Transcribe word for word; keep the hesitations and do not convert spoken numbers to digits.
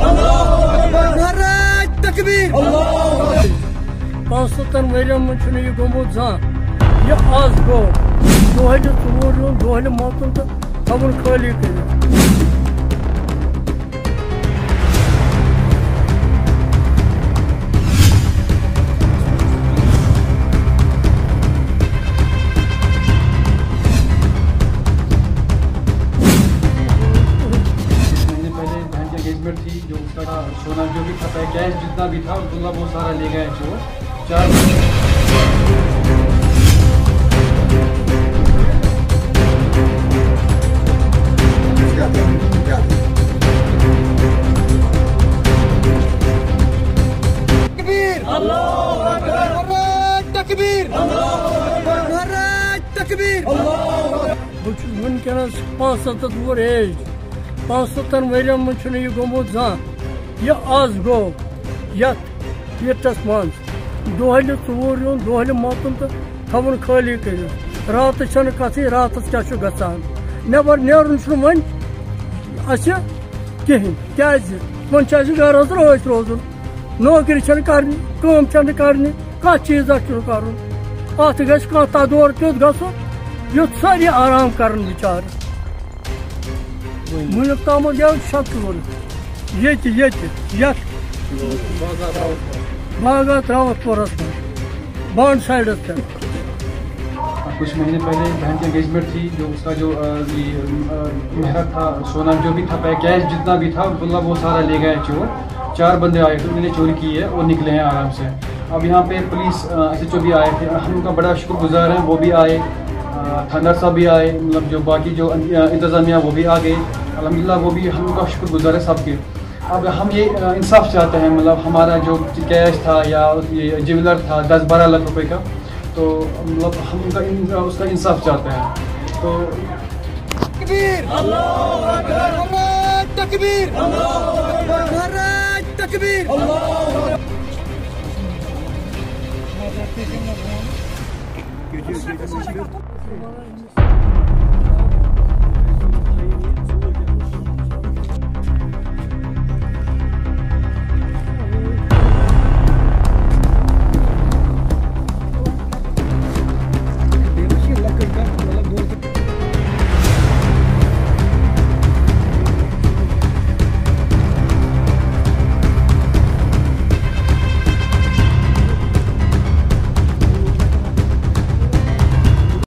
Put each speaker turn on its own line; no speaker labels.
تکبیر پانٛژستن ؤرین منٛز چھُنہٕ یہِ گوٚمُت زانٛہہ یہِ آز گوٚو دۄہلہِ ژوٗر یُن دۄہلہِ مۄژُن تہٕ تھاوُن خٲلی کٔرِتھ
تھی جو اس کا سونا جو بھی تھا کیش جتنا بھی تھا عبداللہ وہ سارا لے گئے چور چار
بہٕ چھُس وٕنکیٚنس پانٛژھ سَتتھ وُہُر ایج پانٛژستن ؤرین منٛز چھُنہٕ یہِ گوٚمُت زانٛہہ یہِ آز گوٚو یتھ پیٖرتس منٛز دۄہلہِ ژوٗر یُن دۄہلہِ مۄژُن تہٕ تھاوُن خٲلی کٔرِتھ راتس چھنہٕ کتھٕے راتس کیاہ چھُ گژھان نٮ۪بر نیرُن چھُنہٕ وۄنۍ اسہِ کِہینۍ کیازِ وۄنۍ چھُ اسہِ گرس رٲچھ روزُن نوکری چھنہٕ کرنہِ کٲم چھنہٕ کرنہِ کانٛہہ چیٖزا چھُنہٕ کرُن اتھ گژھِ کانٛہہ تدور تیُتھ گژھُن یُتھ سٲری آرام کرن بِچارٕ وُنیُک تامتھ گٔیو شےٚ ژوٗر ییٚتہِ ییٚتہِ یتھ باغات راوت پورس منٛز بانڈ سایڈس پٮ۪ٹھ
کچھ مہینے پہلے بہن کی انگیجمنٹ تھی جو اس کا جو مہر تھا سونا جو بھی تھا کیش جتنا بھی تھا عبداللہ وہ سارا لے گئے چور چار بندے آئے تھے انہوں نے چوری کی ہے وہ نکلے ہیں آرام سے اب یہاں پہ پولیس ایس ایچ او بھی آئے تھے ہم ان کا بڑا شکر گزار ہیں وہ بھی آئے تھاندار صاحب بھی آئے مطلب جو باقی جو انتظامیہ وہ بھی آ گئے الحمدللہ وہ بھی ہم ان کا شکر گزار ہے سب کے اب ہم یہ انصاف چاہتے ہیں مطلب ہمارا جو کیش تھا یا یہ جیولر تھا دس بارہ لاکھ روپے کا تو مطلب ہم ان کا اس کا انصاف چاہتے ہیں تو
تکبیر تکبیر تکبیر تکبیر